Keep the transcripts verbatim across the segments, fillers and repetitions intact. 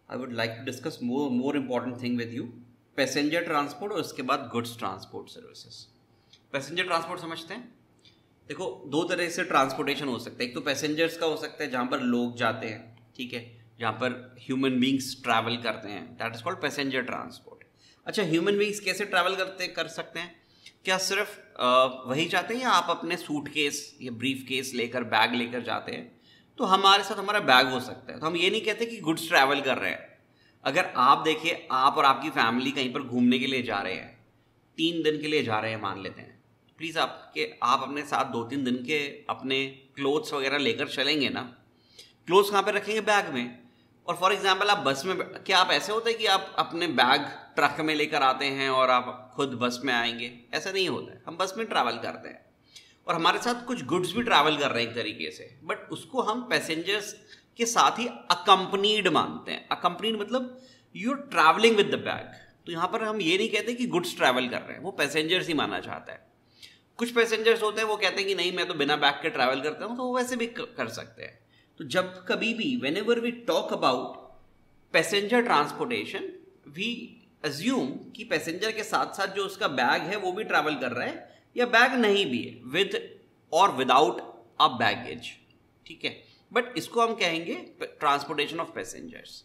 I would like to discuss more more important thing with you, passenger transport और उसके बाद goods transport services. Passenger transport समझते हैं। देखो, दो तरह से ट्रांसपोर्टेशन हो सकता है। एक तो पैसेंजर्स का हो सकता है जहाँ पर लोग जाते हैं, ठीक है, जहाँ पर ह्यूमन बींग्स ट्रैवल करते हैं, that is called passenger transport. अच्छा, ह्यूमन बींग्स कैसे ट्रैवल करते कर सकते हैं? क्या सिर्फ आ, वही चाहते हैं या आप अपने सूटकेस या ब्रीफ केस लेकर, बैग लेकर जाते हैं? तो हमारे साथ हमारा बैग हो सकता है। तो हम ये नहीं कहते कि गुड्स ट्रैवल कर रहे हैं। अगर आप देखिए, आप और आपकी फैमिली कहीं पर घूमने के लिए जा रहे हैं, तीन दिन के लिए जा रहे हैं मान लेते हैं, प्लीज़ आपके आप अपने साथ दो तीन दिन के अपने क्लोथ्स वगैरह लेकर चलेंगे ना। क्लोथ्स कहाँ पे रखेंगे? बैग में। और फॉर एग्जांपल आप बस में, क्या आप ऐसे होता है कि आप अपने बैग ट्रक में लेकर आते हैं और आप खुद बस में आएंगे? ऐसा नहीं होता है। हम बस में ट्रैवल करते हैं और हमारे साथ कुछ गुड्स भी ट्रैवल कर रहे हैं एक तरीके से, बट उसको हम पैसेंजर्स के साथ ही अकम्पनीड मानते हैं। अकम्पनीड मतलब you are travelling with the bag. तो यहाँ पर हम ये नहीं कहते कि गुड्स ट्रैवल कर रहे हैं, वो पैसेंजर्स ही माना चाहता है। कुछ पैसेंजर्स होते हैं वो कहते हैं कि नहीं, मैं तो बिना बैग के ट्रैवल करता हूँ, तो वो वैसे भी कर सकते हैं। तो जब कभी भी whenever we talk about passenger transportation, we assume कि पैसेंजर के साथ साथ जो उसका बैग है वो भी ट्रैवल कर रहा है, या बैग नहीं भी है, विद और विदाउट अ बैगेज, ठीक है। बट इसको हम कहेंगे ट्रांसपोर्टेशन ऑफ पैसेंजर्स।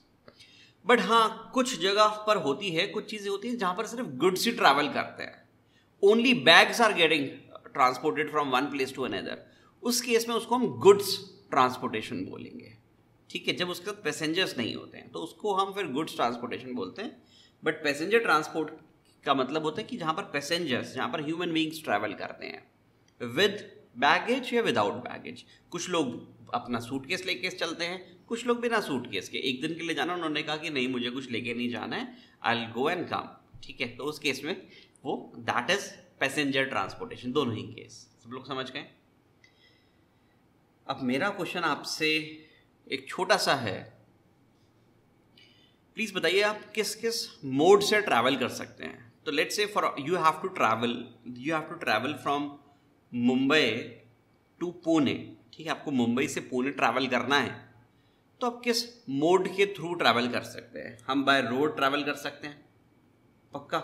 बट हाँ, कुछ जगह पर होती है, कुछ चीज़ें होती हैं जहाँ पर सिर्फ गुड्स ही ट्रैवल करते हैं, only bags are getting transported from one place to another. उस केस में उसको हम गुड्स ट्रांसपोर्टेशन बोलेंगे, ठीक है। जब उसके साथ पैसेंजर्स नहीं होते हैं तो उसको हम फिर गुड्स ट्रांसपोर्टेशन बोलते हैं। बट पैसेंजर ट्रांसपोर्ट का मतलब होता है कि जहाँ पर पैसेंजर्स, जहाँ पर ह्यूमन बींग्स ट्रैवल करते हैं विद बैगेज या विदाउट बैगेज। कुछ लोग अपना सूटकेस लेके चलते हैं, कुछ लोग बिना सूटकेस के। एक दिन के लिए जाना, उन्होंने कहा कि नहीं मुझे कुछ लेके नहीं जाना है, I will go and come, ठीक है। तो उस केस में वो दैट इज पैसेंजर ट्रांसपोर्टेशन। दोनों ही केस सब लोग समझ गए। अब मेरा क्वेश्चन आपसे एक छोटा सा है, प्लीज बताइए आप किस किस मोड से ट्रैवल कर सकते हैं। तो let's say for you have to travel you have to travel from Mumbai to Pune, ठीक है। आपको मुंबई से पुणे ट्रैवल करना है, तो आप किस मोड के थ्रू ट्रैवल कर सकते हैं? हम बाय रोड ट्रैवल कर सकते हैं, पक्का।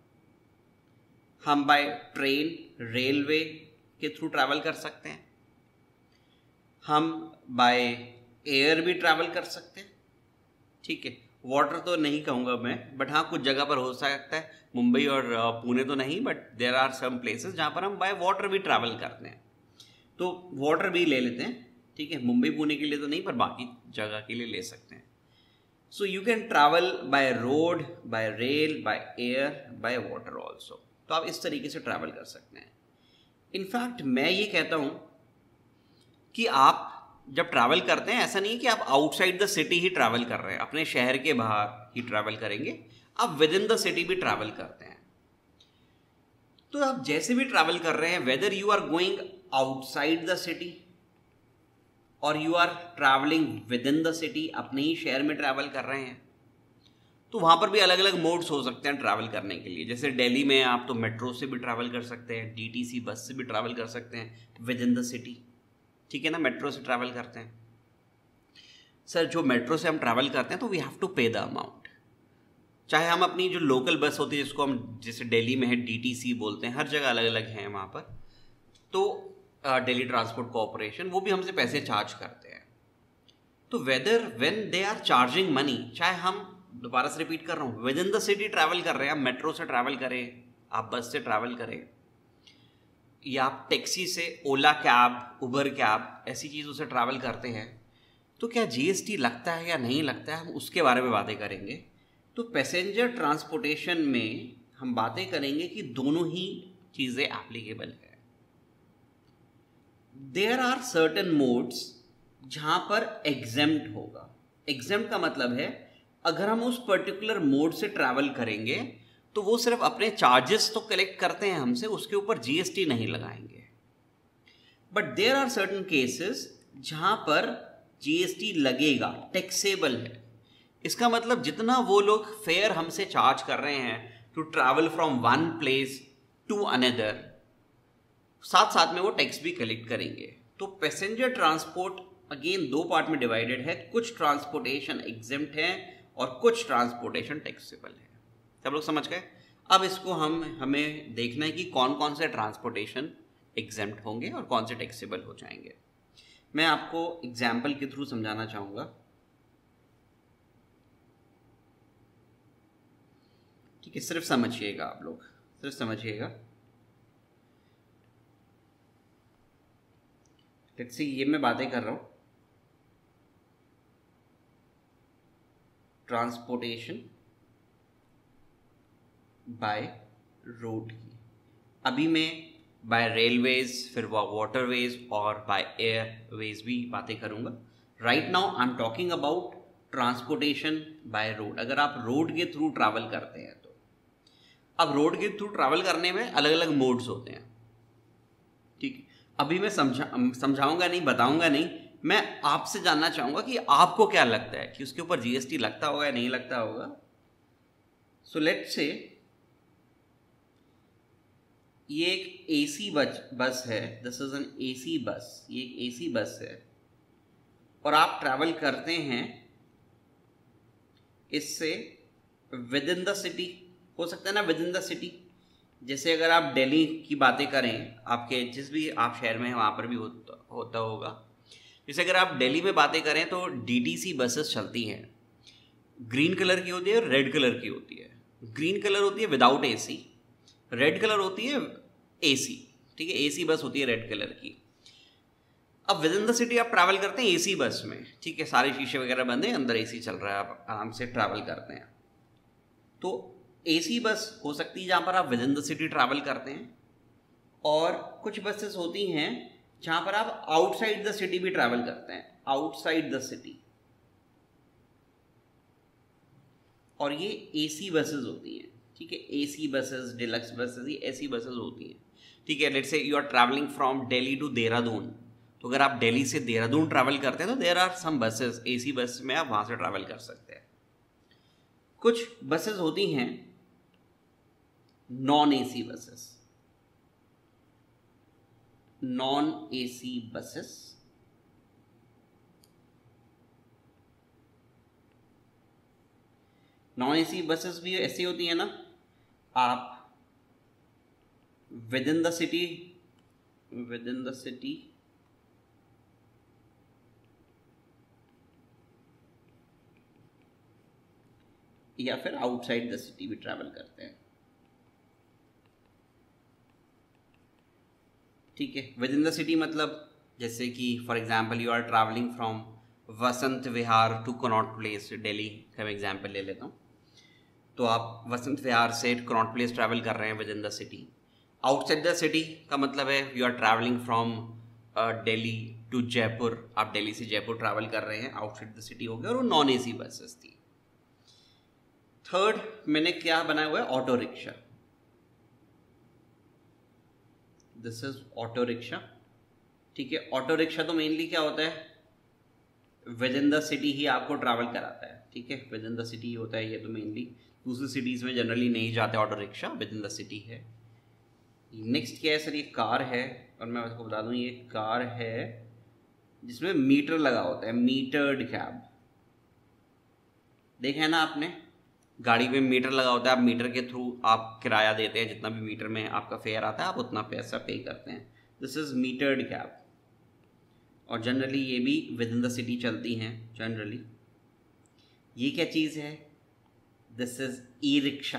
हम बाय ट्रेन, रेलवे के थ्रू ट्रैवल कर सकते हैं। हम बाय एयर भी ट्रैवल कर सकते हैं, ठीक है। वाटर तो नहीं कहूँगा मैं, बट हाँ कुछ जगह पर हो सकता है, मुंबई और पुणे तो नहीं, but there are some places जहाँ पर हम बाय वाटर भी ट्रैवल करते हैं। तो वाटर भी ले लेते हैं, ठीक है। मुंबई पुणे के लिए तो नहीं, पर बाकी जगह के लिए ले सकते हैं। So you can travel by road, by rail, by air, by water also. तो आप इस तरीके से ट्रैवल कर सकते हैं। इनफैक्ट मैं ये कहता हूँ कि आप जब ट्रैवल करते हैं, ऐसा नहीं है कि आप आउटसाइड द सिटी ही ट्रैवल कर रहे हैं, अपने शहर के बाहर ही ट्रैवल करेंगे, आप विद इन द सिटी भी ट्रैवल करते हैं। तो आप जैसे भी ट्रैवल कर रहे हैं, whether you are going outside the city और you are travelling within the city, अपने ही शहर में ट्रैवल कर रहे हैं, तो वहाँ पर भी अलग अलग मोड्स हो सकते हैं ट्रैवल करने के लिए। जैसे दिल्ली में आप तो मेट्रो से भी ट्रैवल कर सकते हैं, डीटीसी बस से भी ट्रैवल कर सकते हैं विद इन द सिटी, ठीक है ना। मेट्रो से ट्रैवल करते हैं। सर जो मेट्रो से हम ट्रैवल करते हैं तो we have to pay the amount. चाहे हम अपनी जो लोकल बस होती है, जिसको हम जैसे दिल्ली में है डीटीसी बोलते हैं, हर जगह अलग अलग हैं वहाँ पर, तो दिल्ली ट्रांसपोर्ट कॉरपोरेशन, वो भी हमसे पैसे चार्ज करते हैं। तो whether when they are charging money, चाहे हम, दोबारा से रिपीट कर रहा हूँ, within the city travel कर रहे हैं, आप मेट्रो से ट्रैवल करें, आप बस से ट्रैवल करें, या आप टैक्सी से, ओला कैब, उबर कैब, ऐसी चीज़ों से ट्रैवल करते हैं, तो क्या जीएसटी लगता है या नहीं लगता है, हम उसके बारे में बातें करेंगे। तो पैसेंजर ट्रांसपोर्टेशन में हम बातें करेंगे कि दोनों ही चीज़ें एप्लीकेबल है। देयर आर सर्टेन मोड्स जहाँ पर एग्जेम्प्ट होगा। एग्जेम्प्ट का मतलब है अगर हम उस पर्टिकुलर मोड से ट्रैवल करेंगे तो वो सिर्फ अपने चार्जेस तो कलेक्ट करते हैं हमसे, उसके ऊपर जीएसटी नहीं लगाएंगे। But there are certain cases जहां पर जीएसटी लगेगा, टैक्सेबल है। इसका मतलब जितना वो लोग फेयर हमसे चार्ज कर रहे हैं to travel from one place to another, साथ साथ में वो टैक्स भी कलेक्ट करेंगे। तो पैसेंजर ट्रांसपोर्ट अगेन दो पार्ट में डिवाइडेड है। कुछ ट्रांसपोर्टेशन एग्जेम्प्ट है और कुछ ट्रांसपोर्टेशन टैक्सेबल है। सब लोग समझ गए? अब इसको हम हमें देखना है कि कौन कौन से ट्रांसपोर्टेशन एग्जेम्प्ट होंगे और कौन से टैक्सेबल हो जाएंगे। मैं आपको एग्जाम्पल के थ्रू समझाना चाहूँगा। ठीक है, सिर्फ समझिएगा, आप लोग सिर्फ समझिएगा। लेट्स सी, ये मैं बातें कर रहा हूँ ट्रांसपोर्टेशन बाय रोड की। अभी मैं बाय रेलवेज, फिर वाटरवेज और बाय एयरवेज भी बातें करूंगा। Right now I am talking about transportation by road. अगर आप रोड के थ्रू ट्रैवल करते हैं तो अब रोड के थ्रू ट्रैवल करने में अलग अलग मोड्स होते हैं। ठीक, अभी मैं समझा समझाऊंगा नहीं, बताऊंगा नहीं, मैं आपसे जानना चाहूंगा कि आपको क्या लगता है कि उसके ऊपर जीएसटी लगता होगा या नहीं लगता होगा। सो लेट्स से ये एक एसी बस बस है, this is an AC bus, ये एक एसी बस है और आप ट्रैवल करते हैं इससे विद इन द सिटी। हो सकता है ना विद इन द सिटी, जैसे अगर आप दिल्ली की बातें करें, आपके जिस भी आप शहर में हैं वहाँ पर भी होता होता होगा। जैसे अगर आप दिल्ली में बातें करें तो डीटीसी बसेस चलती हैं, ग्रीन कलर की होती है और रेड कलर की होती है। ग्रीन कलर होती है विदाउट एसी, रेड कलर होती है एसी। ठीक है, एसी बस होती है रेड कलर की। अब विद इन द सिटी आप ट्रैवल करते हैं एसी बस में, ठीक है, सारे शीशे वगैरह बंद हैं, अंदर एसी चल रहा है, आप आराम से ट्रैवल करते हैं। तो एसी बस हो सकती है जहाँ पर आप within the city travel करते हैं, और कुछ बसेस होती हैं जहाँ पर आप आउटसाइड द सिटी भी ट्रैवल करते हैं, आउटसाइड द सिटी, और ये एसी बसेस होती हैं। ठीक है, एसी बसेस, डिलक्स बसेस, ये ऐसी बसेस होती हैं। ठीक है, let's say you are travelling from Delhi to Dehradun, तो अगर आप दिल्ली से देहरादून ट्रैवल करते हैं तो there are some buses, AC bus में आप वहां से ट्रैवल कर सकते हैं। कुछ बसेस होती हैं non AC buses, non AC buses non AC buses भी ऐसी होती है ना, आप within the city within the city या फिर आउटसाइड द सिटी भी ट्रैवल करते हैं। ठीक है, विद इन द सिटी मतलब जैसे कि for example you are travelling from Vasant Vihar to Connaught Place, Delhi का मैं एग्जांपल ले लेता हूँ। तो आप वसंत विहार से कनॉट प्लेस ट्रैवल कर रहे हैं within the city. Outside the city का मतलब है you are travelling from Delhi to Jaipur, आप दिल्ली से जयपुर ट्रैवल कर रहे हैं, आउटसाइड द सिटी हो गया, और वो नॉन एसी बसेस थी। थर्ड मैंने क्या बनाया हुआ है, auto rickshaw. This is auto rickshaw. ठीक है, ऑटो रिक्शा तो मेनली क्या होता है, विद इन द सिटी ही आपको ट्रैवल कराता है। ठीक है, विद इन द सिटी होता है ये, तो मेनली दूसरी सिटीज में जनरली नहीं जाते auto rickshaw, within the city है। नेक्स्ट क्या है सर, ये कार है, और मैं आपको बता दूं ये कार है जिसमें मीटर लगा होता है, मीटर्ड कैब। देखा है ना आपने, गाड़ी में मीटर लगा होता है, आप मीटर के थ्रू आप किराया देते हैं, जितना भी मीटर में आपका फेयर आता है आप उतना पैसा पे करते हैं। दिस इज मीटर्ड कैब, और जनरली ये भी विद इन द सिटी चलती हैं जनरली। ये क्या चीज़ है, दिस इज ई रिक्शा।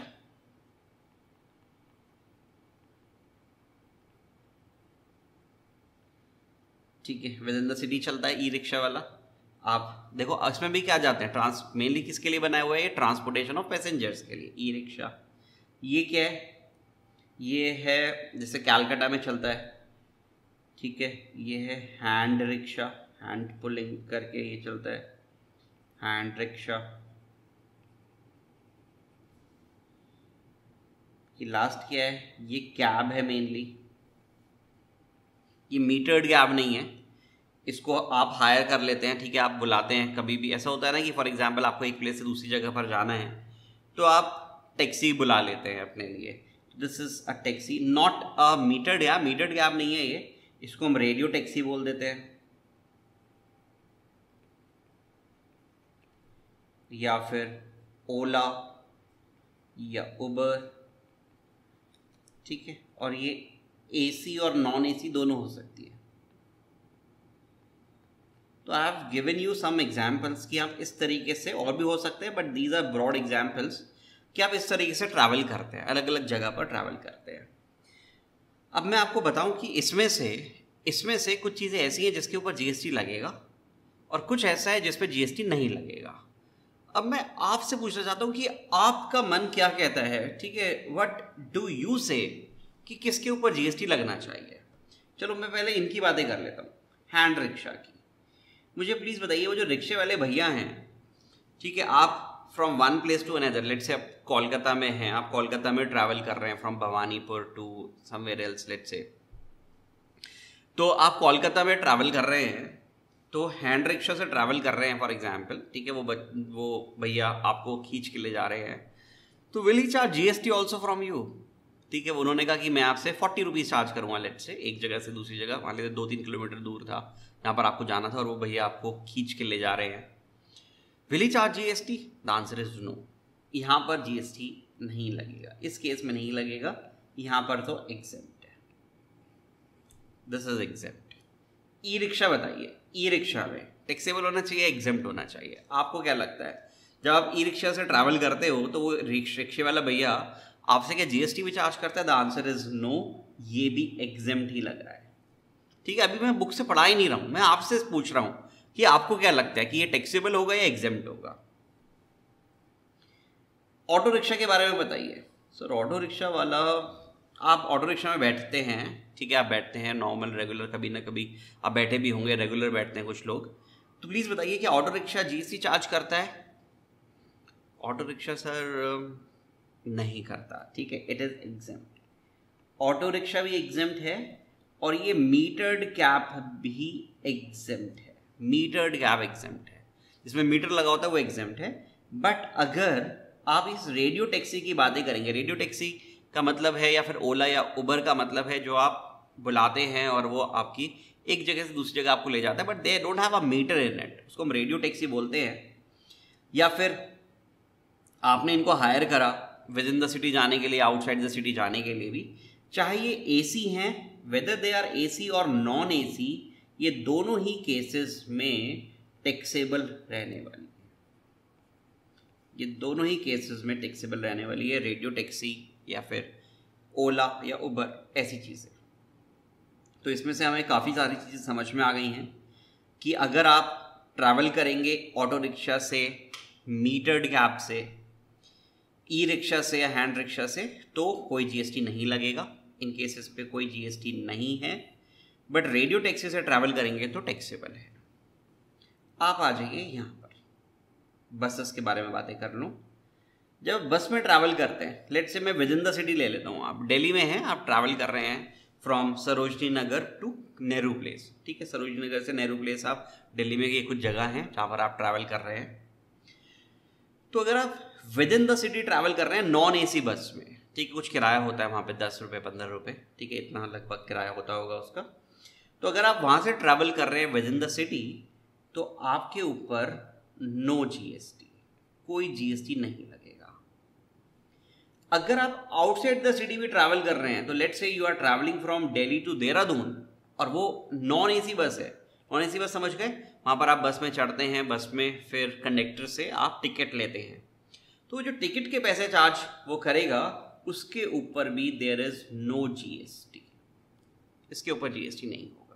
ठीक है, विद इन द सिटी चलता है ई रिक्शा वाला। आप देखो इसमें भी क्या जाते हैं, ट्रांस मेनली किसके लिए बनाया हुआ है, ये ट्रांसपोर्टेशन ऑफ पैसेंजर्स के लिए, ई रिक्शा। ये क्या है, ये है जैसे कैलकाटा में चलता है। ठीक है, ये है हैंड रिक्शा, हैंड पुलिंग करके ये चलता है, हैंड रिक्शा। ये लास्ट क्या है, ये कैब है मेनली। ये मीटर्ड कैब नहीं है, इसको आप हायर कर लेते हैं। ठीक है, आप बुलाते हैं, कभी भी ऐसा होता है ना कि फॉर एग्जांपल आपको एक प्लेस से दूसरी जगह पर जाना है तो आप टैक्सी बुला लेते हैं अपने लिए। This is a taxi, not a metered cab. Metered cab नहीं है ये, इसको हम रेडियो टैक्सी बोल देते हैं। या फिर ओला या उबर, ठीक है, और ये एसी और नॉन एसी दोनों हो सकती है। तो I have given you some examples कि आप इस तरीके से, और भी हो सकते हैं but these are broad examples, कि आप इस तरीके से ट्रैवल करते हैं, अलग अलग जगह पर ट्रैवल करते हैं। अब मैं आपको बताऊं कि इसमें से इसमें से कुछ चीज़ें ऐसी हैं जिसके ऊपर जीएसटी लगेगा और कुछ ऐसा है जिस पे जीएसटी नहीं लगेगा। अब मैं आपसे पूछना चाहता हूं कि आपका मन क्या कहता है, ठीक है, व्हाट डू यू से, कि किसके ऊपर जीएसटी लगना चाहिए। चलो मैं पहले इनकी बातें कर लेता हूँ, हैंड रिक्शा की। मुझे प्लीज़ बताइए, वो जो रिक्शे वाले भैया हैं, ठीक है, आप from one place to another, let say आप कोलकाता में हैं, आप कोलकाता में ट्रैवल कर रहे हैं from Bhawanipur to somewhere else, let say, तो आप कोलकाता में ट्रैवल कर रहे हैं, तो हैंड रिक्शा से ट्रैवल कर रहे हैं फॉर एग्जांपल, ठीक है, वो ब, वो भैया आपको खींच के ले जा रहे हैं, तो will he charge GST also from you, ठीक है। उन्होंने कहा कि मैं आपसे फोर्टी रुपीज़ चार्ज करूँगा, लेट से, एक जगह से दूसरी जगह, मान लीजिए दो तीन किलोमीटर दूर था जहाँ पर आपको जाना था, और वो भैया आपको खींच के ले जा रहे हैं, will he charge GST? The answer is no. यहाँ पर जीएसटी नहीं लगेगा, इस केस में नहीं लगेगा, यहाँ पर तो एग्जेम्प्ट है, this is exempt. E rickshaw बताइए, ई रिक्शा में टैक्सेबल होना चाहिए, एग्जेम्प्ट होना चाहिए? आपको क्या लगता है, जब आप ई रिक्शा से ट्रैवल करते हो तो वो रिक्शे वाला भैया आपसे क्या जीएसटी भी चार्ज करता है? द आंसर इज नो, ये भी एग्जेम्प्ट ही लग रहा है, ठीक है। अभी मैं बुक से पढ़ा ही नहीं रहा हूं, मैं आपसे पूछ रहा हूं कि आपको क्या लगता है कि ये टैक्सेबल होगा या एग्जेम्प्ट होगा। ऑटो रिक्शा के बारे में बताइए। सर ऑटो रिक्शा वाला, आप ऑटो रिक्शा में बैठते हैं, ठीक है, आप बैठते हैं नॉर्मल रेगुलर, कभी ना कभी आप बैठे भी होंगे, रेगुलर बैठते हैं कुछ लोग, तो प्लीज़ बताइए कि ऑटो रिक्शा जीएसटी चार्ज करता है? ऑटो रिक्शा सर नहीं करता, ठीक है, it is exempt. Auto rickshaw भी एग्जेम्प्ट है और ये मीटर्ड कैब भी एग्जेम्प्ट है, मीटर्ड कैब एग्जेम्प्ट है, जिसमें मीटर लगा होता है वो एग्जेम्प्ट है। बट अगर आप इस रेडियो टैक्सी की बातें करेंगे, रेडियो टैक्सी का मतलब है, या फिर ओला या उबर का मतलब है, जो आप बुलाते हैं और वो आपकी एक जगह से दूसरी जगह आपको ले जाता है, but they don't have a meter in it, उसको हम रेडियो टैक्सी बोलते हैं। या फिर आपने इनको हायर करा विद इन द सिटी जाने के लिए, आउटसाइड द सिटी जाने के लिए भी, चाहे ये एसी हैं, वेदर दे आर एसी और नॉन एसी, ये दोनों ही केसेस में टैक्सेबल रहने वाली है, ये दोनों ही केसेस में टैक्सेबल रहने वाली है, रेडियो टैक्सी या फिर ओला या उबर, ऐसी चीज़ें। तो इसमें से हमें काफ़ी सारी चीज़ें समझ में आ गई हैं कि अगर आप ट्रैवल करेंगे ऑटो रिक्शा से, मीटर्ड कैब से, ई रिक्शा से या हैंड रिक्शा से, तो कोई जीएसटी नहीं लगेगा, इन केसेस पे कोई जीएसटी नहीं है। बट रेडियो टैक्सी से ट्रैवल करेंगे तो टैक्सेबल है। आप आ जाइए यहाँ पर, बसेस के बारे में बातें कर लूँ। जब बस में ट्रैवल करते हैं, लेट से मैं विद इन द सिटी ले लेता हूँ, आप दिल्ली में हैं, आप ट्रैवल कर रहे हैं फ्रॉम सरोजनी नगर टू नेहरू प्लेस, ठीक है, सरोजनी नगर से नेहरू प्लेस, आप दिल्ली में ये कुछ जगह हैं जहाँ पर आप ट्रैवल कर रहे हैं। तो अगर आप within the city travel कर रहे हैं नॉन एसी बस में, ठीक है, कुछ किराया होता है वहाँ पे दस रुपये पंद्रह रुपये, ठीक है, इतना लगभग किराया होता होगा उसका। तो अगर आप वहाँ से ट्रैवल कर रहे हैं विद इन द सिटी, तो आपके ऊपर नो जीएसटी, कोई जीएसटी नहीं लगेगा। अगर आप आउटसाइड द सिटी भी ट्रैवल कर रहे हैं, तो let's say you are travelling from Delhi to Dehradun और वो नॉन एसी बस है, नॉन एसी बस समझ गए, वहाँ पर आप बस में चढ़ते हैं, बस में फिर कंडक्टर से आप टिकट लेते हैं, तो जो टिकट के पैसे चार्ज वो करेगा, उसके ऊपर भी देयर इज नो जीएसटी, इसके ऊपर जीएसटी नहीं होगा।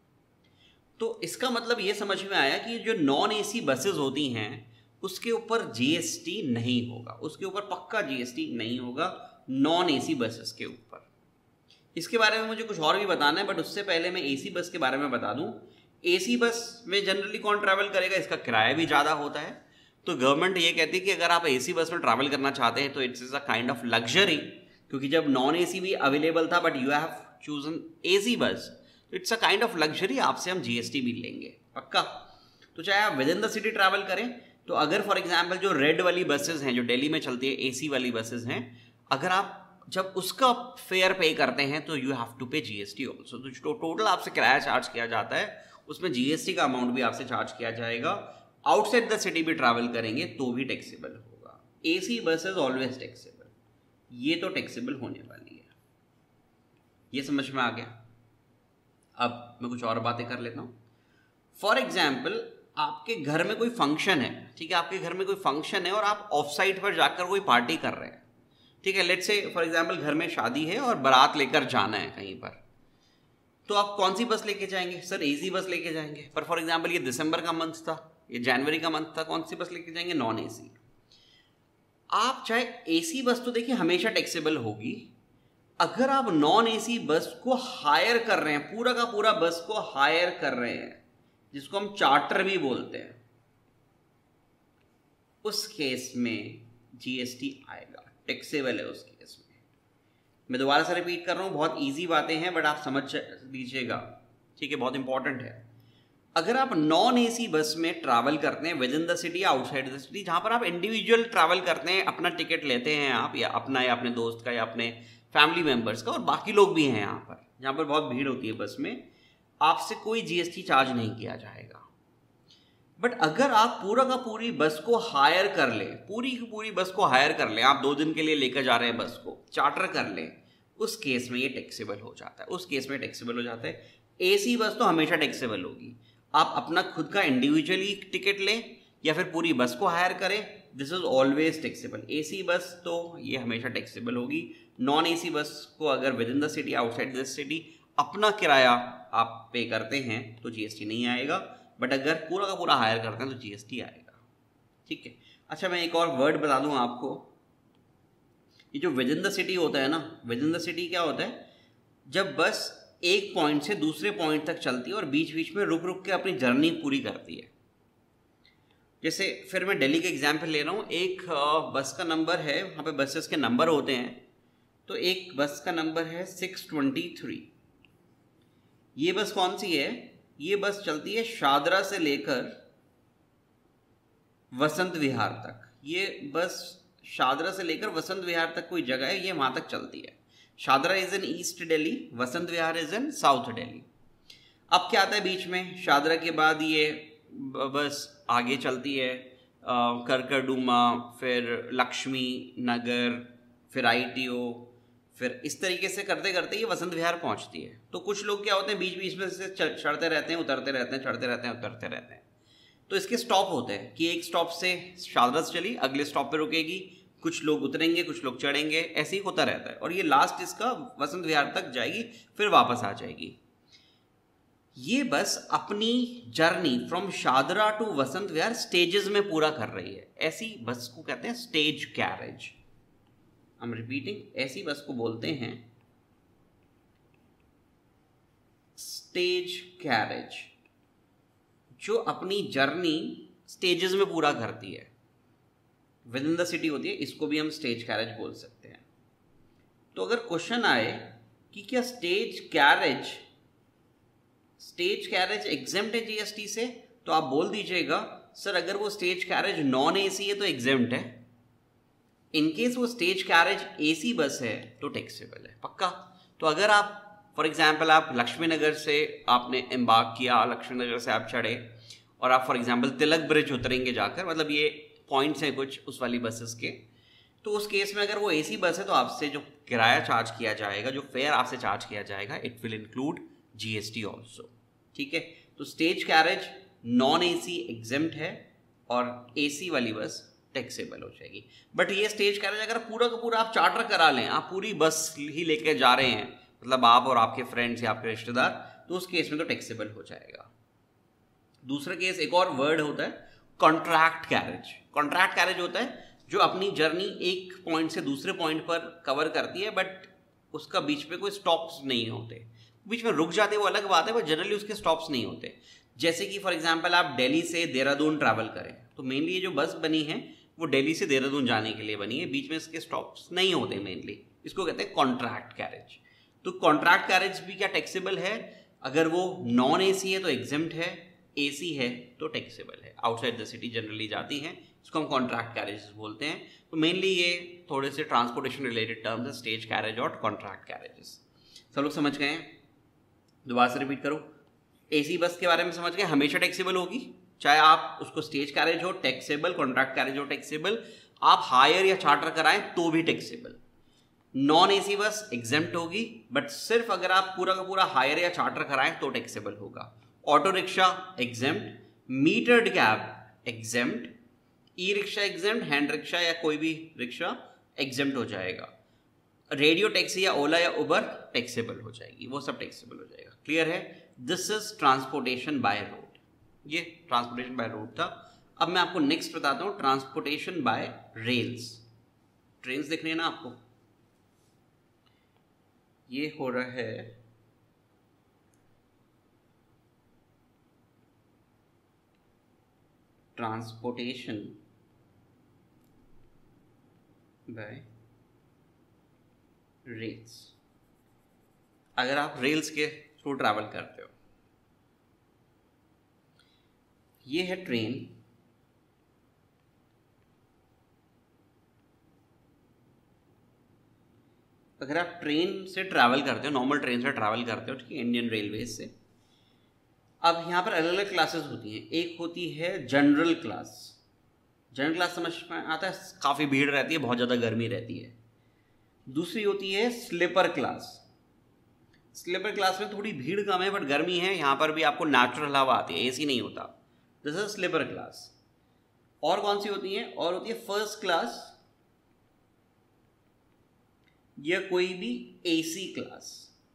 तो इसका मतलब ये समझ में आया कि जो नॉन एसी बसेस होती हैं उसके ऊपर जीएसटी नहीं होगा, उसके ऊपर पक्का जीएसटी नहीं होगा नॉन एसी बसेस के ऊपर। इसके बारे में मुझे कुछ और भी बताना है, बट उससे पहले मैं एसी बस के बारे में बता दूं। एसी बस में जनरली कौन ट्रैवल करेगा, इसका किराया भी ज़्यादा होता है। तो गवर्नमेंट ये कहती है कि अगर आप एसी बस में ट्रैवल करना चाहते हैं तो it's is a kind of luxury, क्योंकि जब नॉन एसी भी अवेलेबल था but you have chosen AC bus, तो it's a kind of luxury, आपसे हम जीएसटी भी लेंगे पक्का। तो चाहे आप within the city travel करें, तो अगर फॉर एग्जांपल जो रेड वाली बसेस हैं जो दिल्ली में चलती है, एसी वाली बसेस हैं, अगर आप जब उसका फेयर पे करते हैं तो you have to pay GST also. तो जो टोटल आपसे किराया चार्ज किया जाता है उसमें जीएसटी का अमाउंट भी आपसे चार्ज किया जाएगा। आउटसाइड द सिटी भी ट्रैवल करेंगे तो भी टैक्सेबल होगा। AC bus is always taxable, ये तो टैक्सेबल होने वाली है। ये समझ में आ गया। अब मैं कुछ और बातें कर लेता हूँ। फॉर एग्जाम्पल आपके घर में कोई फंक्शन है, ठीक है, आपके घर में कोई फंक्शन है और आप ऑफ साइट पर जाकर कोई पार्टी कर रहे हैं, ठीक है। लेट्स से फॉर एग्जाम्पल घर में शादी है और बारात लेकर जाना है कहीं पर, तो आप कौन सी बस लेके जाएंगे? सर एसी बस लेके जाएंगे। पर फॉर एग्जाम्पल ये दिसंबर का मंथ था, ये जनवरी का मंथ था, कौन सी बस लेके जाएंगे? Non AC. आप चाहे एसी बस तो देखिए हमेशा टैक्सेबल होगी, अगर आप नॉन एसी बस को हायर कर रहे हैं, पूरा का पूरा बस को हायर कर रहे हैं, जिसको हम चार्टर भी बोलते हैं, उस केस में जीएसटी आएगा, टैक्सेबल है उस केस में। मैं दोबारा से रिपीट कर रहा हूं, बहुत इजी बातें हैं बट आप समझ लीजिएगा, ठीक है, बहुत इंपॉर्टेंट है। अगर आप नॉन एसी बस में ट्रैवल करते हैं विद इन द सिटी या आउटसाइड द सिटी, जहां पर आप इंडिविजुअल ट्रैवल करते हैं, अपना टिकट लेते हैं आप, या अपना या अपने दोस्त का या अपने फैमिली मेंबर्स का, और बाकी लोग भी हैं यहाँ पर, जहाँ पर बहुत भीड़ होती है बस में, आपसे कोई जीएसटी चार्ज नहीं किया जाएगा। बट अगर आप पूरा का पूरी बस को हायर कर लें, पूरी की पूरी बस को हायर कर लें, आप दो दिन के लिए लेकर जा रहे हैं बस को, चार्टर कर लें, उस केस में ये टैक्सेबल हो जाता है, उस केस में टैक्सेबल हो जाता है। एसी बस तो हमेशा टैक्सेबल होगी, आप अपना खुद का इंडिविजुअली टिकट लें या फिर पूरी बस को हायर करें, this is always taxable. AC bus तो ये हमेशा टैक्सेबल होगी। नॉन एसी बस को अगर within the city outside the city अपना किराया आप पे करते हैं तो जीएसटी नहीं आएगा, बट अगर पूरा का पूरा हायर करते हैं तो जीएसटी आएगा, ठीक है। अच्छा मैं एक और वर्ड बता दूं आपको, ये जो विद इन द सिटी होता है ना, विद इन द सिटी क्या होता है? जब बस एक पॉइंट से दूसरे पॉइंट तक चलती है और बीच बीच में रुक रुक के अपनी जर्नी पूरी करती है। जैसे फिर मैं दिल्ली का एग्जाम्पल ले रहा हूँ, एक बस का नंबर है, वहाँ पे बसेस के नंबर होते हैं, तो एक बस का नंबर है सिक्स ट्वेंटी थ्री। ये बस कौन सी है? ये बस चलती है शादरा से लेकर वसंत विहार तक। ये बस शादरा से लेकर वसंत विहार तक कोई जगह है, ये वहाँ तक चलती है। Shahdara is in East Delhi, Vasant Vihar is in South Delhi. अब क्या आता है बीच में? शादरा के बाद ये बस आगे चलती है करकरडूमा, फिर लक्ष्मी नगर, फिर आईटीओ, फिर इस तरीके से करते करते ये वसंत विहार पहुंचती है। तो कुछ लोग क्या होते हैं बीच बीच में से चढ़ते रहते हैं, उतरते रहते हैं, चढ़ते रहते हैं, उतरते रहते हैं। तो इसके स्टॉप होते हैं कि एक स्टॉप से शादरा से चली, अगले स्टॉप पे रुकेगी, कुछ लोग उतरेंगे, कुछ लोग चढ़ेंगे, ऐसे ही होता रहता है, और ये लास्ट इसका वसंत विहार तक जाएगी, फिर वापस आ जाएगी। ये बस अपनी journey from Shahdara to Vasant Vihar stages में पूरा कर रही है। ऐसी बस को कहते हैं stage carriage. I am repeating, ऐसी बस को बोलते हैं स्टेज कैरेज, जो अपनी जर्नी स्टेजेस में पूरा करती है, विद इन द सिटी होती है, इसको भी हम स्टेज कैरेज बोल सकते हैं। तो अगर क्वेश्चन आए कि क्या stage carriage stage carriage exempt है जीएसटी से, तो आप बोल दीजिएगा सर अगर वो स्टेज कैरेज नॉन एसी है तो एग्जेम्प्ट है, इनकेस वो स्टेज कैरेज एसी बस है तो टैक्सेबल है, पक्का। तो अगर आप फॉर एग्जांपल आप लक्ष्मी नगर से आपने एम्बार्क किया, लक्ष्मी नगर से आप चढ़े और आप फॉर एग्जांपल तिलक ब्रिज उतरेंगे जाकर, मतलब ये पॉइंट्स हैं कुछ उस वाली बसेस के, तो उस केस में अगर वो एसी बस है तो आपसे जो किराया चार्ज किया जाएगा, जो फेयर आपसे चार्ज किया जाएगा, it will include GST also, ठीक है। तो stage carriage non AC exempt है और एसी वाली बस टैक्सेबल हो जाएगी। बट ये स्टेज कैरेज अगर पूरा का पूरा आप चार्टर करा लें, आप पूरी बस ही लेके जा रहे हैं, मतलब आप और आपके फ्रेंड्स या आपके रिश्तेदार, तो उस केस में तो टैक्सेबल हो जाएगा। दूसरा केस, एक और वर्ड होता है कॉन्ट्रैक्ट कैरेज। कॉन्ट्रैक्ट कैरेज होता है जो अपनी जर्नी एक पॉइंट से दूसरे पॉइंट पर कवर करती है, बट उसका बीच पे कोई स्टॉप्स नहीं होते, बीच में रुक जाते, वो अलग बात है, पर जनरली उसके स्टॉप्स नहीं होते। जैसे कि फॉर एग्जांपल आप दिल्ली से देहरादून ट्रैवल करें, तो मेनली ये जो बस बनी है वो दिल्ली से देहरादून जाने के लिए बनी है, बीच में इसके स्टॉप्स नहीं होते मेनली, इसको कहते हैं कॉन्ट्रैक्ट कैरेज। तो कॉन्ट्रैक्ट कैरेज भी क्या टैक्सेबल है? अगर वो नॉन एसी है तो एग्जेम्प्ट है, एसी है तो टैक्सेबल है, आउटसाइड द सिटी जनरली जाती हैं, इसको हम कॉन्ट्रैक्ट कैरेज बोलते हैं। तो मेनली ये थोड़े से ट्रांसपोर्टेशन रिलेटेड टर्म्स है, स्टेज कैरेज और कॉन्ट्रैक्ट कैरेजेस। सब लोग समझ गए हैं? दोबारा से रिपीट करो, एसी बस के बारे में समझ गए, हमेशा टैक्सेबल होगी, चाहे आप उसको स्टेज कैरेज हो टैक्सेबल, कॉन्ट्रैक्ट कैरेज हो टैक्सेबल, आप हायर या चार्टर कराएं तो भी taxable. Non AC bus exempt होगी, बट सिर्फ अगर आप पूरा का पूरा हायर या चार्टर कराएं तो टैक्सेबल होगा। Auto rickshaw exempt, metered cab exempt, e rickshaw exempt, hand rickshaw या कोई भी रिक्शा एग्जेम्प्ट हो जाएगा। रेडियो टैक्सी या ओला या उबर टैक्सेबल हो जाएगी, वो सब टैक्सेबल हो जाएगा। क्लियर है? This is transportation by road. ये ट्रांसपोर्टेशन बाय रोड था। अब मैं आपको नेक्स्ट बताता हूं ट्रांसपोर्टेशन बाय रेल्स। ट्रेन्स दिख रही है ना आपको, ये हो रहा है ट्रांसपोर्टेशन बाय रेल्स। अगर आप रेल्स के थ्रू ट्रैवल करते हो, ये है ट्रेन, अगर आप ट्रेन से ट्रैवल करते हो, नॉर्मल ट्रेन से ट्रैवल करते हो, ठीक है, इंडियन रेलवेज से, अब यहाँ पर अलग अलग क्लासेस होती हैं। एक होती है जनरल क्लास। जनरल क्लास समझ में आता है, काफ़ी भीड़ रहती है, बहुत ज़्यादा गर्मी रहती है। दूसरी होती है स्लीपर क्लास। स्लीपर क्लास में थोड़ी भीड़ कम है बट गर्मी है, यहाँ पर भी आपको नेचुरल हवा आती है, एसी नहीं होता। This is sleeper class. और कौन सी होती है? और होती है फर्स्ट क्लास या कोई भी एसी क्लास,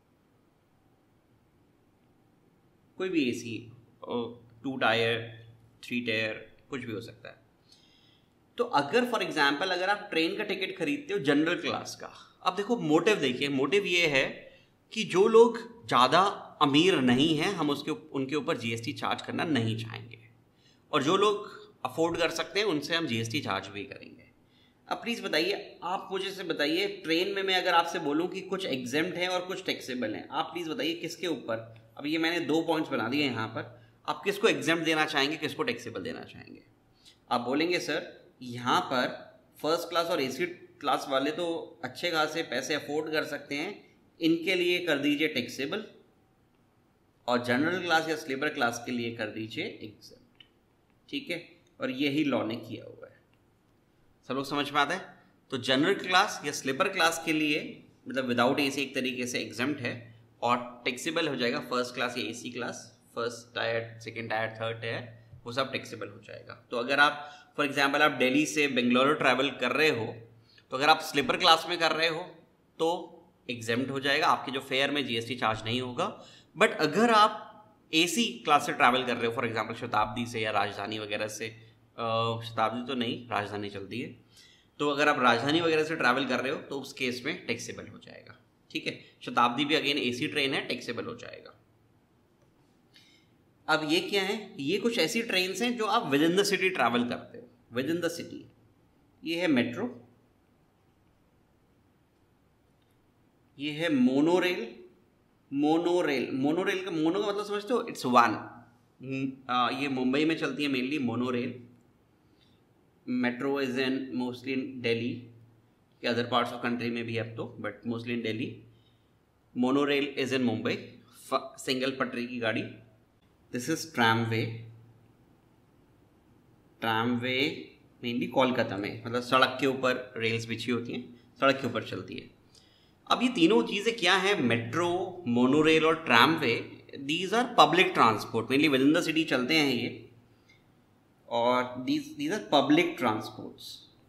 कोई भी AC, two tier, three tier, कुछ भी हो सकता है। तो अगर फॉर एग्जाम्पल अगर आप ट्रेन का टिकट खरीदते हो जनरल क्लास का, अब देखो मोटिव देखिए, मोटिव ये है कि जो लोग ज़्यादा अमीर नहीं हैं हम उसके उनके ऊपर जीएसटी चार्ज करना नहीं चाहेंगे, और जो लोग अफोर्ड कर सकते हैं उनसे हम जीएसटी चार्ज भी करेंगे। अब प्लीज़ बताइए, आप मुझे से बताइए, ट्रेन में मैं अगर आपसे बोलूं कि कुछ एग्जेम्प्ट हैं और कुछ टैक्सेबल हैं, आप प्लीज़ बताइए किसके ऊपर? अब ये मैंने दो पॉइंट्स बना दिए यहाँ पर, आप किसको एग्जेम्प्ट देना चाहेंगे, किसको टैक्सेबल देना चाहेंगे? आप बोलेंगे सर यहाँ पर फर्स्ट क्लास और एसी क्लास वाले तो अच्छे खासे पैसे अफोर्ड कर सकते हैं, इनके लिए कर दीजिए टैक्सेबल, और जनरल क्लास या स्लीपर क्लास के लिए कर दीजिए एग्जेम्प्ट। ठीक है, और यही लॉ ने किया हुआ है। सब लोग समझ में आता है? तो जनरल क्लास या स्लीपर क्लास के लिए मतलब विदाउट एसी एक तरीके से एग्जेम्प्ट है, और टैक्सेबल हो जाएगा फर्स्ट क्लास या AC class, first tier, second tier, third tier, वो सब टैक्सेबल हो जाएगा। तो अगर आप फॉर एग्जाम्पल आप दिल्ली से बेंगलुरु ट्रैवल कर रहे हो, तो अगर आप स्लीपर क्लास में कर रहे हो तो एग्जेम्प्ट हो जाएगा, आपके जो फेयर में जीएसटी चार्ज नहीं होगा। बट अगर आप एसी क्लास से ट्रैवल कर रहे हो, फॉर एग्जाम्पल शताब्दी से या राजधानी वगैरह से, शताब्दी तो नहीं, राजधानी चलती है, तो अगर आप राजधानी वगैरह से ट्रैवल कर रहे हो तो उस केस में टैक्सेबल हो जाएगा। ठीक है, शताब्दी भी अगेन एसी ट्रेन है, टैक्सेबल हो जाएगा। अब ये क्या है? ये कुछ ऐसी ट्रेन्स हैं जो आप within the city travel करते हो, विद इन द सिटी। ये है मेट्रो, ये है मोनोरेल। मोनोरेल, मोनोरेल का मोनो का मतलब समझते हो? It's one. ये मुंबई में चलती है mainly monorail. Metro is in mostly in Delhi, के अदर पार्ट्स ऑफ कंट्री में भी अब तो, but mostly in Delhi. Monorail is in Mumbai, single पटरी की गाड़ी। This is tramway. Tramway mainly Kolkata में, मतलब सड़क के ऊपर रेल्स बिछी होती हैं, सड़क के ऊपर चलती है। अब ये तीनों चीज़ें क्या हैं? मेट्रो, मोनोरेल और tramway, these are public transport, mainly within the city चलते हैं ये, और these these are public transports.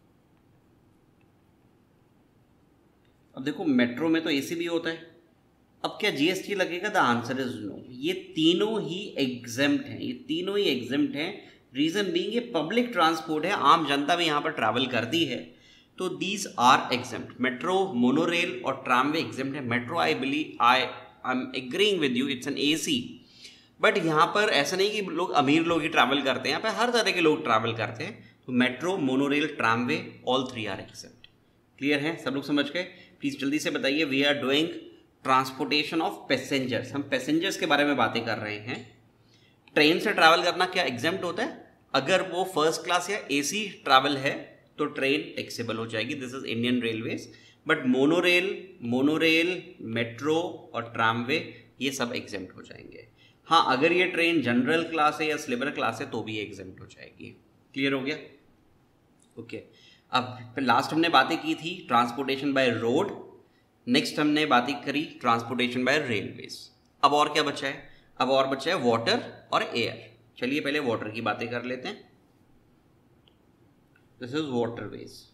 अब देखो मेट्रो में तो एसी भी होता है, अब क्या जीएसटी लगेगा? The answer is no. ये तीनों ही एग्जेम्प्ट हैं, ये तीनों ही एग्जेम्प्ट हैं। रीजन बीइंग ये पब्लिक ट्रांसपोर्ट है, आम जनता भी यहाँ पर ट्रैवल करती है, तो these are exempt. Metro, monorail और ट्रामवे एग्जेम्प्ट है। Metro I believe I I am agreeing with you, it's an AC, but यहाँ पर ऐसा नहीं कि लोग अमीर लोग ही ट्रैवल करते हैं, यहाँ पर हर तरह के लोग ट्रैवल करते हैं। तो metro, monorail, tramway, all three are exempt. Clear है? सब लोग समझ गए? प्लीज जल्दी से बताइए। We are doing transportation of passengers, हम पैसेंजर्स के बारे में बातें कर रहे हैं। ट्रेन से ट्रैवल करना क्या एग्जेम्प्ट होता है? अगर वो फर्स्ट क्लास या एसी ट्रैवल है तो ट्रेन टैक्सेबल हो जाएगी, this is Indian railways. But monorail, monorail, metro और ट्रामवे ये सब एग्जेम्प्ट हो जाएंगे। हाँ, अगर ये ट्रेन जनरल क्लास है या स्लीपर क्लास है तो भी एग्जेम्प्ट हो जाएगी। क्लियर हो गया? Okay okay. अब लास्ट हमने बातें की थी ट्रांसपोर्टेशन बाय रोड, नेक्स्ट हमने बातें करी ट्रांसपोर्टेशन बाय रेलवेज। अब और क्या बचा है? अब और बचा है वाटर और एयर। चलिए पहले वाटर की बातें कर लेते हैं। This is waterways.